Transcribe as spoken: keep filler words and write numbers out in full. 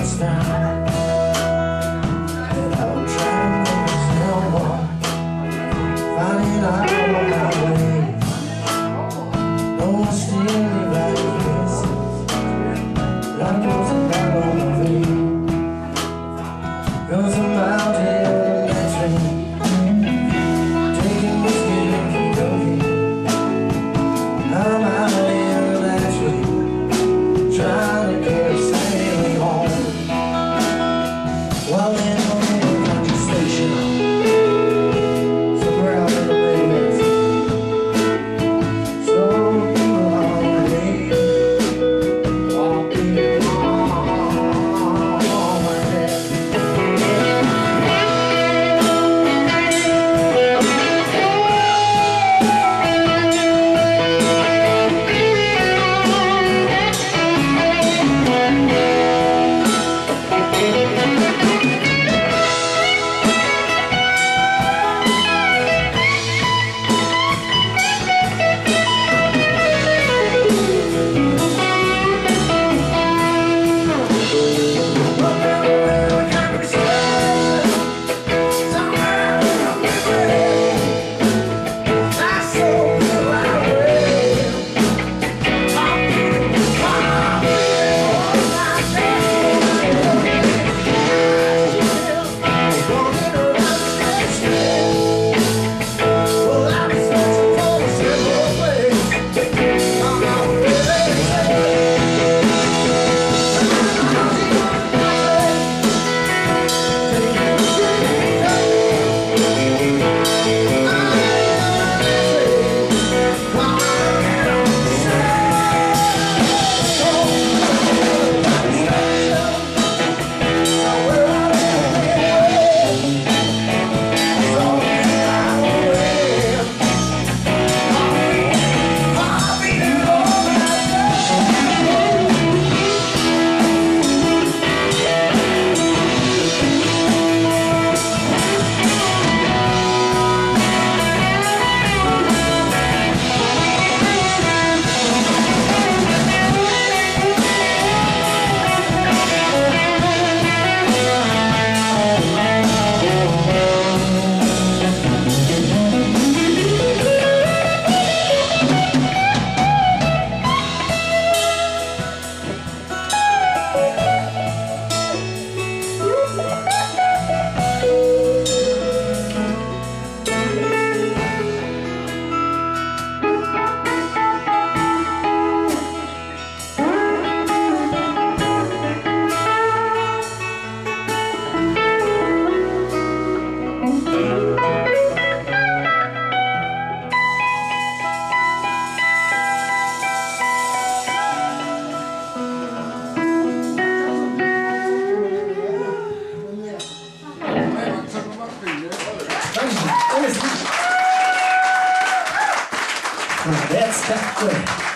it's not. And I'm trying to make this no more. Finding out on my way. No one's still evaluating. Life goes about on my feet. Goes a mountain elementary. Taking whiskey and Kentucky. I'm out in the Ashley, trying to get a sailing home. While in on the country station, somewhere out in the Midwest. So people are waiting, walking on my head. That's tough.